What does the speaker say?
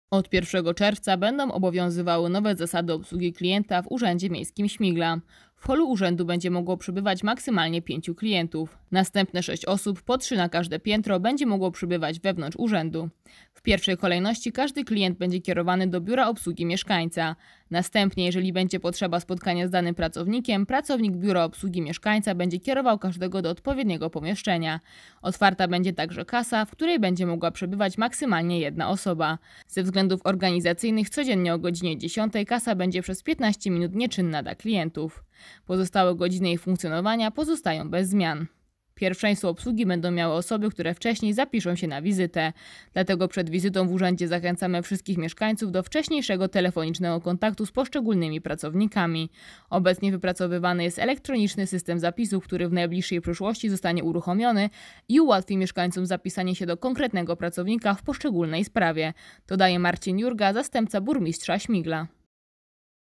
Od 1 czerwca będą obowiązywały nowe zasady obsługi klienta w Urzędzie Miejskim Śmigla. W holu urzędu będzie mogło przybywać maksymalnie 5 klientów. Następne 6 osób, po 3 na każde piętro, będzie mogło przybywać wewnątrz urzędu. W pierwszej kolejności każdy klient będzie kierowany do biura obsługi mieszkańca. Następnie, jeżeli będzie potrzeba spotkania z danym pracownikiem, pracownik biura obsługi mieszkańca będzie kierował każdego do odpowiedniego pomieszczenia. Otwarta będzie także kasa, w której będzie mogła przebywać maksymalnie 1 osoba. Ze względów organizacyjnych codziennie o godzinie 10 kasa będzie przez 15 minut nieczynna dla klientów. Pozostałe godziny jej funkcjonowania pozostają bez zmian. Pierwszeństwo obsługi będą miały osoby, które wcześniej zapiszą się na wizytę. Dlatego przed wizytą w urzędzie zachęcamy wszystkich mieszkańców do wcześniejszego telefonicznego kontaktu z poszczególnymi pracownikami. Obecnie wypracowywany jest elektroniczny system zapisów, który w najbliższej przyszłości zostanie uruchomiony i ułatwi mieszkańcom zapisanie się do konkretnego pracownika w poszczególnej sprawie. Dodaje Marcin Jurga, zastępca burmistrza Śmigla.